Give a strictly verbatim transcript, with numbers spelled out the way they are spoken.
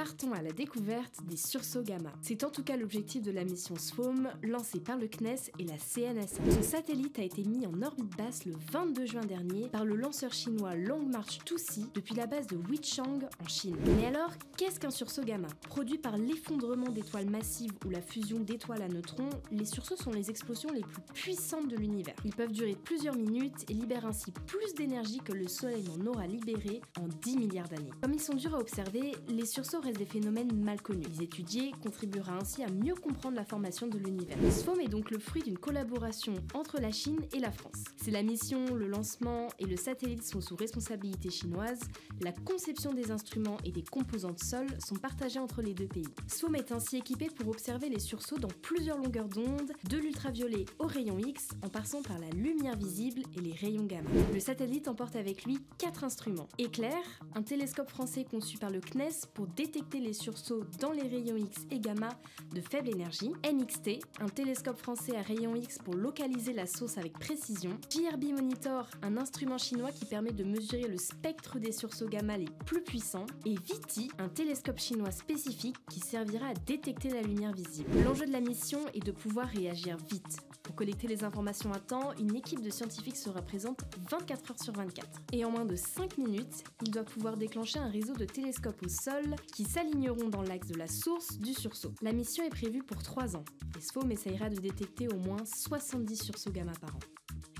partons à la découverte des sursauts gamma. C'est en tout cas l'objectif de la mission SFOAM, lancée par le C N E S et la C N S A. Ce satellite a été mis en orbite basse le vingt-deux juin dernier par le lanceur chinois Long March deux C depuis la base de Weichang en Chine. Mais alors, qu'est-ce qu'un sursaut gamma? Produit par l'effondrement d'étoiles massives ou la fusion d'étoiles à neutrons, les sursauts sont les explosions les plus puissantes de l'univers. Ils peuvent durer plusieurs minutes et libèrent ainsi plus d'énergie que le Soleil n'en aura libéré en dix milliards d'années. Comme ils sont durs à observer, les sursauts restent des phénomènes mal connus. Les étudier contribuera ainsi à mieux comprendre la formation de l'univers. SFOAM est donc le fruit d'une collaboration entre la Chine et la France. Si la mission, le lancement et le satellite sont sous responsabilité chinoise, la conception des instruments et des composants de sol sont partagés entre les deux pays. SFOAM est ainsi équipé pour observer les sursauts dans plusieurs longueurs d'onde, de l'ultraviolet au rayon X, en passant par la lumière visible et les rayons gamma. Le satellite emporte avec lui quatre instruments. Éclair, un télescope français conçu par le C N E S pour détecter les sursauts dans les rayons X et gamma de faible énergie. N X T, un télescope français à rayons X pour localiser la source avec précision. J R B Monitor, un instrument chinois qui permet de mesurer le spectre des sursauts gamma les plus puissants. Et VITI, un télescope chinois spécifique qui servira à détecter la lumière visible. L'enjeu de la mission est de pouvoir réagir vite. Pour collecter les informations à temps, une équipe de scientifiques sera présente vingt-quatre heures sur vingt-quatre. Et en moins de cinq minutes, il doit pouvoir déclencher un réseau de télescopes au sol qui s'aligneront dans l'axe de la source du sursaut. La mission est prévue pour trois ans et SFOAM essayera de détecter au moins soixante-dix sursauts gamma par an.